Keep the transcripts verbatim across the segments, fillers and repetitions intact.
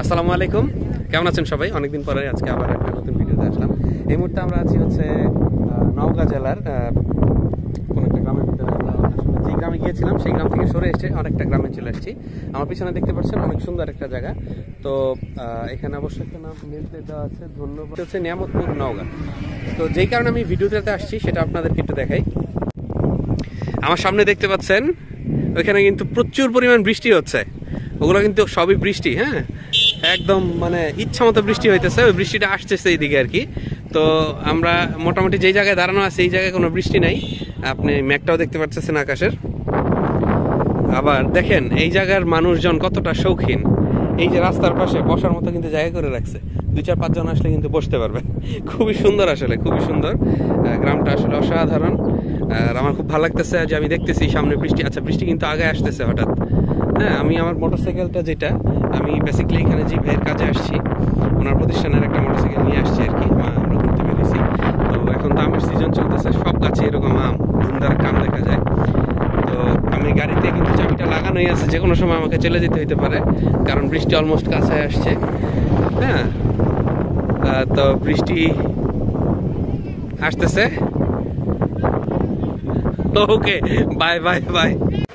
আসসালামু আলাইকুম, কেমন আছেন সবাই? অনেকদিন পরে আজকে আবার একটা নতুন ভিডিওতে আসলাম। এই মুহূর্তে আমরা আছি হচ্ছে নওগাঁ জেলার কোন একটা গ্রামের ভিতরে। আমরা আসলে যে গ্রামে গিয়েছিলাম সেই গ্রাম থেকে সরে এসে আরেকটা গ্রামে চলে এসেছি। আমার পিছনে দেখতে পাচ্ছেন অনেক সুন্দর একটা জায়গা। তো এখানে অবশ্যই একটা নাম লিখে দেওয়া আছে, ধন্যবাদ, হচ্ছে নিয়ামতপুর নওগাঁ। তো যেই কারণে আমি ভিডিওটাতে আসছি সেটা আপনাদেরকে একটু দেখাই। আমার সামনে দেখতে পাচ্ছেন ওইখানে কিন্তু প্রচুর পরিমাণ বৃষ্টি হচ্ছে। ওগুলো কিন্তু সবই বৃষ্টি, হ্যাঁ, একদম মানে ইচ্ছা মতো বৃষ্টি হইতেছে। ওই বৃষ্টিটা আসতেছে এইদিকে আর কি। তো আমরা মোটামুটি যেই জায়গায় দাঁড়ানো আছে এই জায়গায় কোনো বৃষ্টি নাই। আপনি মেঘটাও দেখতে পাচ্ছেন আকাশের। আবার দেখেন এই জায়গার মানুষজন কতটা শৌখিন। এই যে রাস্তার পাশে বসার মতো কিন্তু জায়গা করে রাখছে, দুই চার পাঁচজন আসলে কিন্তু বসতে পারবে। খুবই সুন্দর, আসলে খুবই সুন্দর গ্রামটা, আসলে অসাধারণ। আর আমার খুব ভালো লাগতেছে যে আমি দেখতেছি সামনে বৃষ্টি। আচ্ছা, বৃষ্টি কিন্তু আগে আসতেছে হঠাৎ। হ্যাঁ, আমি আমার মোটরসাইকেলটা, যেটা আমি বেসিক্যালি এখানে যে ভাইয়ের কাজে আসছি, ওনার প্রতিষ্ঠানের একটা মোটরসাইকেল নিয়ে আসছি আর কি। আমরা ঘুরতে বেরিয়েছি। তো এখন তো আমের সিজন চলতেছে, সব গাছে এরকম আম ধুমধার কাম দেখা যায়। তো আমি গাড়িতে কিন্তু চাবিটা লাগানোই আছে, যে কোনো সময় আমাকে চলে যেতে হইতে পারে, কারণ বৃষ্টি অলমোস্ট কাছে আসছে। হ্যাঁ, তো বৃষ্টি আসতেছে। Okay, bye bye bye.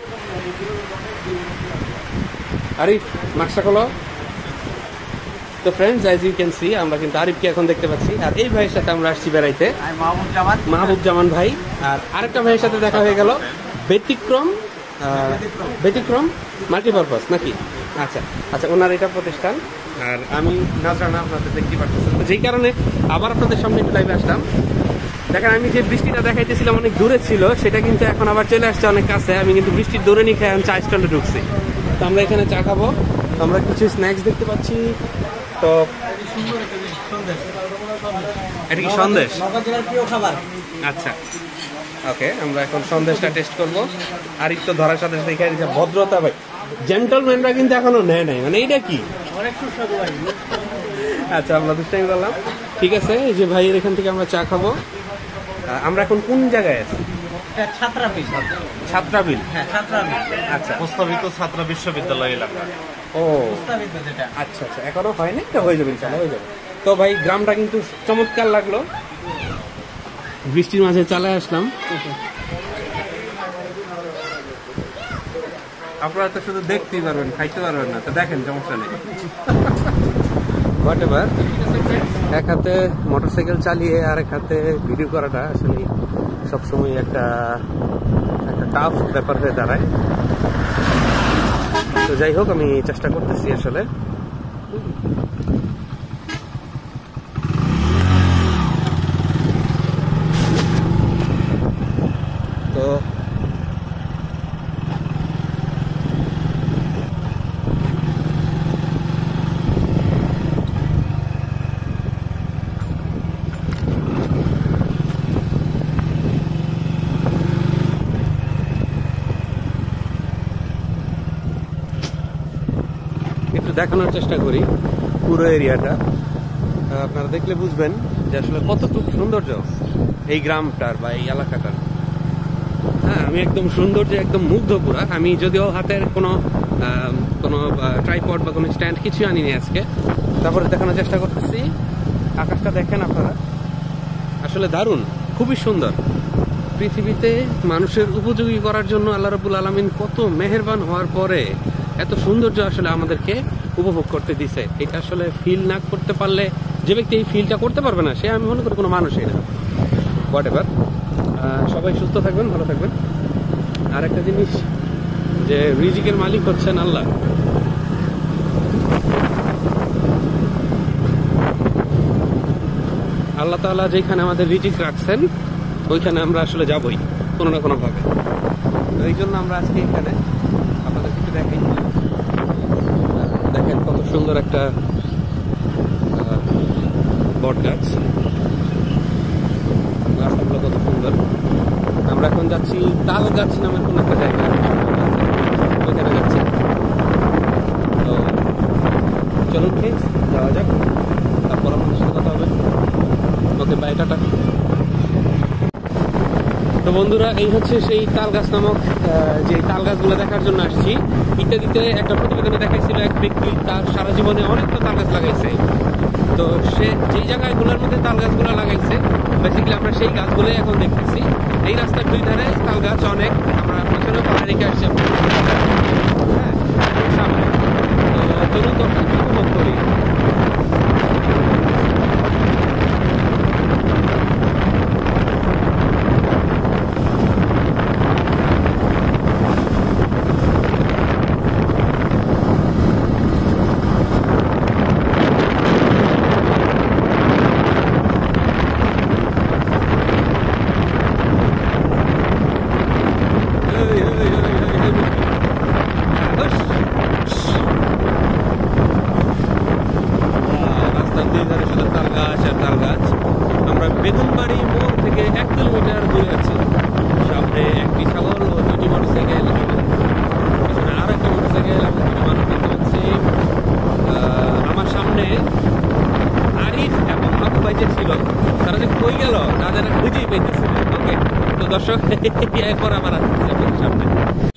Arif, নকশা খোলো। তো friends, as you can see, আমরা কিন্তু আরিফকে এখন দেখতে পাচ্ছি। আর এই ভাইয়ের সাথে আমরা আসছি বেড়াইতে, মাহবুব জামান ভাই। আর আরেকটা ভাইয়ের সাথে দেখা হয়ে গেল, ব্যতিক্রম ব্যতিক্রম মাল্টিপারপাস নাকি? আচ্ছা আচ্ছা, ওনার এটা প্রতিষ্ঠান। আর আমি নাজরানা, আপনাদের দেখতে পাচ্ছেন। তো যেই কারণে আবার আপনাদের সামনে একটু লাইভে আসলাম। দেখেন, আমি যে বৃষ্টিটা দেখাইতেছিলাম অনেক দূরে ছিল, সেটা কিন্তু এখন আবার চলে আসছে অনেক কাছে। আমি কিন্তু বৃষ্টির দূরে নিয়ে খাই, আমি চা স্টলে ঢুকছি। তো আমরা এখানে চা খাবো, আমরা কিছু স্ন্যাক্স দেখতে পাচ্ছি। তো এটা কি সন্দেশ? আচ্ছা, ওকে, আমরা এখন সন্দেশটা টেস্ট করবো। আর একটু ধরার সাথে সাথে এখানে যে ভদ্রতা, ভাই জেন্টলম্যানরা কিন্তু এখনো নেয় নাই, মানে এইটা কি? আচ্ছা, আমরা দুষ্টাইম করলাম, ঠিক আছে। এই যে ভাইয়ের এখান থেকে আমরা চা খাবো। আমরা এখন কোন জায়গায় আছি? ছাত্রাবিল। ছাত্রাবিল, হ্যাঁ ছাত্রাবিল। আচ্ছা, প্রস্তাবিত ছাত্র বিশ্ববিদ্যালয় এলাকা। ও প্রস্তাবিত যেটা। আচ্ছা আচ্ছা, এখনো হয়নি, এটা হয়ে যাবে ইনশাআল্লাহ, হয়ে যাবে। তো ভাই, গ্রামটা কিন্তু চমৎকার লাগলো। বৃষ্টির মাঝে চালায় আসলাম। আপনারা তো শুধু দেখতেই পারবেন, খাইতে পারবেন না। তো দেখেন, সমস্যা নেই। হোয়াটএভার, এক হাতে মোটরসাইকেল চালিয়ে আর এক হাতে ভিডিও করাটা আসলে সবসময় একটা একটা টাফ ব্যাপার হয়ে দাঁড়ায়। তো যাই হোক, আমি চেষ্টা করতেছি আসলে। তো একটু দেখানোর চেষ্টা করি পুরো এরিয়াটা। আপনারা দেখলে বুঝবেন যে আসলে কতটুকু সৌন্দর্য এই গ্রামটার বা এই এলাকাটার। হ্যাঁ, আমি একদম সৌন্দর্যে একদম মুগ্ধ পুরা। আমি যদিও হাতের কোনো কোনো ট্রাইপড বা কোনো স্ট্যান্ড কিছু আনিনি আজকে, তারপরে দেখানোর চেষ্টা করতেছি। আকাশটা দেখেন আপনারা, আসলে দারুণ, খুবই সুন্দর। পৃথিবীতে মানুষের উপযোগী করার জন্য আল্লাহ রাব্বুল আলামিন কত মেহেরবান হওয়ার পরে এত সৌন্দর্য আসলে আমাদেরকে উপভোগ করতে দিছে। এটা আসলে ফিল না করতে পারলে, যে ব্যক্তি এই ফিলটা করতে পারবে না, সে আমি মনে করি কোনো মানুষই না। হোয়াটএভার, সবাই সুস্থ থাকবেন, ভালো থাকবেন। আর একটা জিনিস, যে রিজিকের মালিক হচ্ছেন আল্লাহ। আল্লাহ তাআলা যেখানে আমাদের রিজিক রাখছেন, ওইখানে আমরা আসলে যাবই কোনো না কোনো ভাবে। এই জন্য আমরা আজকে এখানে আপনাদের কিছু দেখাই। দেখেন কত সুন্দর একটা বট গাছ, রাস্তাগুলো কত সুন্দর। আমরা এখন যাচ্ছি তাল গাছ নামের কোন একটা জায়গা, ওইখানে যাচ্ছি। তো চলুন ঠিক যাওয়া যাক, তারপর আপনাদের সাথে কথা হবে। Okay, bye, tata. তো বন্ধুরা, এই হচ্ছে সেই তাল গাছ নামক যে তাল গাছগুলো দেখার জন্য আসছি। ইত্যাদিতে একটা প্রতিবেদনে দেখাইছিল এক ব্যক্তি তার সারা জীবন জীবনে অনেক তো তাল গাছ লাগাইছে। তো সে যেই জায়গাগুলোর মধ্যে তাল গাছগুলো লাগাইছে বেসিক্যালি আমরা সেই গাছগুলোই এখন দেখতেছি। এই রাস্তার দুই ধারে তাল গাছ অনেক, আমরা বছরে পাহাড়ে রেখে আসছি হ্যাঁ সামনে। তো চলুন তো উপভোগ করি। বেগুনবাড়ি মোড় থেকে এক কিলোমিটার দূরে আছি। সামনে একটি ছাগল ও দুটি মোটরসাইকেল, পিছনে আরো একটি মোটরসাইকেল এবং দুটি মানুষ দেখতে পাচ্ছি। আমার সামনে আরিফ এবং আবু ভাই যে ছিল তারা যে কই গেল তাদের খুঁজেই পেতেছিল। ওকে, তো দর্শক এরপর আমার সামনে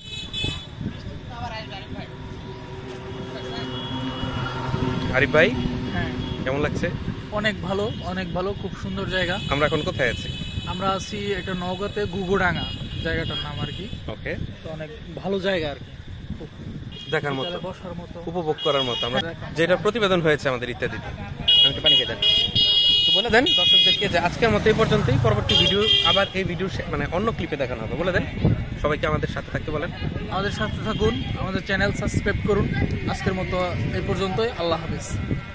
আরিফ ভাই, হ্যাঁ কেমন লাগছে? অনেক ভালো, অনেক ভালো, খুব সুন্দর জায়গা। আমরা এখন কোথায় আছি? আমরা আছি এটা নওগাঁতে গুগুডাঙ্গা জায়গাটার নাম আর কি। ওকে, তো অনেক ভালো জায়গা আর কি, দেখার মতো, বসার মতো, উপভোগ করার মতো। আমরা যেটা প্রতিবেদন হয়েছে আমাদের ইত্যাদিতে। আমাকে পানি খেয়ে দেন, তো বলে দেন দর্শকদেরকে যে আজকের মতো এই পর্যন্তই, পরবর্তী ভিডিও আবার এই ভিডিও মানে অন্য ক্লিপে দেখানো হবে। বলে দেন সবাইকে আমাদের সাথে থাকতে বলেন। আমাদের সাথে থাকুন, আমাদের চ্যানেল সাবস্ক্রাইব করুন। আজকের মতো এই পর্যন্তই, আল্লাহ হাফেজ।